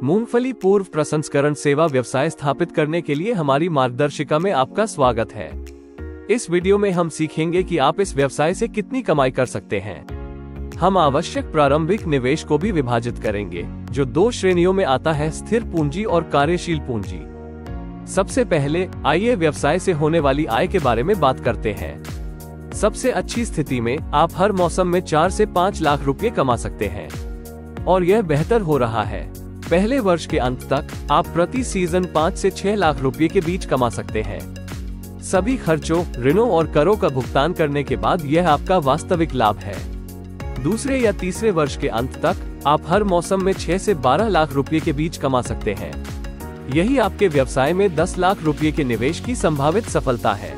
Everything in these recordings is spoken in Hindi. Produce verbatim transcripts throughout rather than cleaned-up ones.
मूंगफली पूर्व प्रसंस्करण सेवा व्यवसाय स्थापित करने के लिए हमारी मार्गदर्शिका में आपका स्वागत है। इस वीडियो में हम सीखेंगे कि आप इस व्यवसाय से कितनी कमाई कर सकते हैं। हम आवश्यक प्रारंभिक निवेश को भी विभाजित करेंगे, जो दो श्रेणियों में आता है, स्थिर पूंजी और कार्यशील पूंजी। सबसे पहले आइए व्यवसाय से होने वाली आय के बारे में बात करते हैं। सबसे अच्छी स्थिति में आप हर मौसम में चार से पाँच लाख रुपए कमा सकते हैं, और यह बेहतर हो रहा है। पहले वर्ष के अंत तक आप प्रति सीजन पाँच से छह लाख रुपए के बीच कमा सकते हैं। सभी खर्चों, ऋणों और करों का भुगतान करने के बाद यह आपका वास्तविक लाभ है। दूसरे या तीसरे वर्ष के अंत तक आप हर मौसम में छह से बारह लाख रुपए के बीच कमा सकते हैं। यही आपके व्यवसाय में दस लाख रुपए के निवेश की संभावित सफलता है।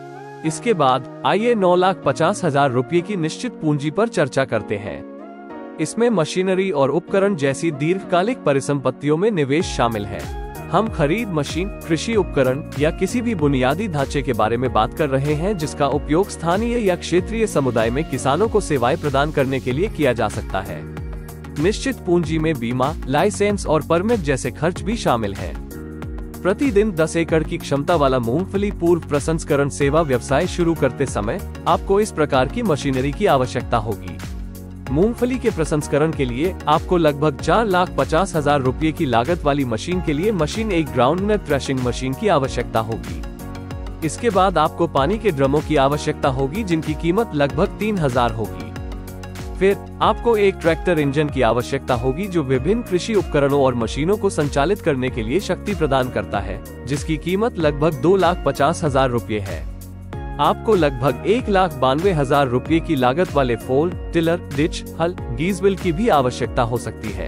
इसके बाद आइए नौ लाख पचास हजार रुपए की निश्चित पूंजी पर चर्चा करते हैं। इसमें मशीनरी और उपकरण जैसी दीर्घकालिक परिसंपत्तियों में निवेश शामिल है। हम खरीद मशीन, कृषि उपकरण या किसी भी बुनियादी ढांचे के बारे में बात कर रहे हैं जिसका उपयोग स्थानीय या क्षेत्रीय समुदाय में किसानों को सेवाएं प्रदान करने के लिए किया जा सकता है। निश्चित पूंजी में बीमा, लाइसेंस और परमिट जैसे खर्च भी शामिल हैं। प्रतिदिन दस एकड़ की क्षमता वाला मूंगफली पूर्व प्रसंस्करण सेवा व्यवसाय शुरू करते समय आपको इस प्रकार की मशीनरी की आवश्यकता होगी। मूंगफली के प्रसंस्करण के लिए आपको लगभग चार लाख पचास हजार रुपये की लागत वाली मशीन के लिए मशीन एक ग्राउंडनट थ्रेशिंग मशीन की आवश्यकता होगी। इसके बाद आपको पानी के ड्रमों की आवश्यकता होगी, जिनकी कीमत लगभग तीन हजार होगी। फिर आपको एक ट्रैक्टर इंजन की आवश्यकता होगी, जो विभिन्न कृषि उपकरणों और मशीनों को संचालित करने के लिए शक्ति प्रदान करता है, जिसकी कीमत लगभग दो लाख पचास हजार रुपये है। आपको लगभग एक लाख बानवे हजार रुपये की लागत वाले फोल, टिलर, डिच, हल, गीजविल की भी आवश्यकता हो सकती है।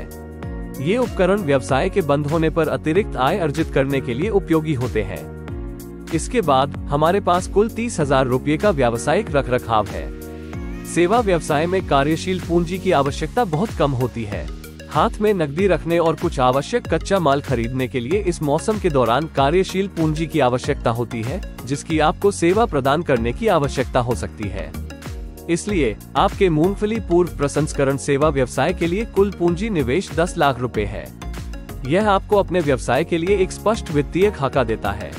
ये उपकरण व्यवसाय के बंद होने पर अतिरिक्त आय अर्जित करने के लिए उपयोगी होते हैं। इसके बाद हमारे पास कुल तीस हजार रुपये का व्यावसायिक रखरखाव है। सेवा व्यवसाय में कार्यशील पूंजी की आवश्यकता बहुत कम होती है। हाथ में नकदी रखने और कुछ आवश्यक कच्चा माल खरीदने के लिए इस मौसम के दौरान कार्यशील पूंजी की आवश्यकता होती है, जिसकी आपको सेवा प्रदान करने की आवश्यकता हो सकती है। इसलिए आपके मूंगफली पूर्व प्रसंस्करण सेवा व्यवसाय के लिए कुल पूंजी निवेश दस लाख रुपए है। यह आपको अपने व्यवसाय के लिए एक स्पष्ट वित्तीय खाका देता है।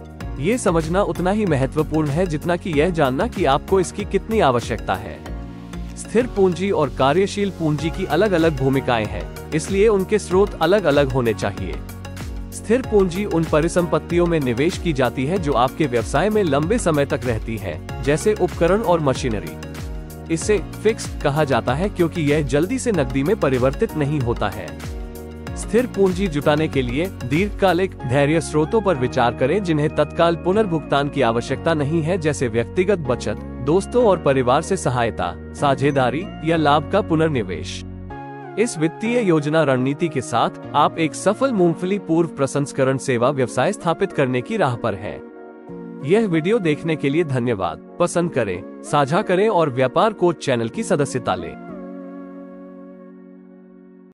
ये समझना उतना ही महत्वपूर्ण है जितना कि यह जानना कि आपको इसकी कितनी आवश्यकता है। स्थिर पूंजी और कार्यशील पूंजी की अलग अलग भूमिकाएं हैं, इसलिए उनके स्रोत अलग अलग होने चाहिए। स्थिर पूंजी उन परिसंपत्तियों में निवेश की जाती है जो आपके व्यवसाय में लंबे समय तक रहती है, जैसे उपकरण और मशीनरी। इसे फिक्स्ड कहा जाता है क्योंकि यह जल्दी से नकदी में परिवर्तित नहीं होता है। स्थिर पूंजी जुटाने के लिए दीर्घकालिक धैर्य स्रोतों पर विचार करें, जिन्हें तत्काल पुनर्भुगतान की आवश्यकता नहीं है, जैसे व्यक्तिगत बचत, दोस्तों और परिवार से सहायता, साझेदारी या लाभ का पुनर्निवेश। इस वित्तीय योजना रणनीति के साथ आप एक सफल मूंगफली पूर्व प्रसंस्करण सेवा व्यवसाय स्थापित करने की राह पर हैं। यह वीडियो देखने के लिए धन्यवाद। पसंद करें, साझा करें और व्यापार कोच चैनल की सदस्यता लें।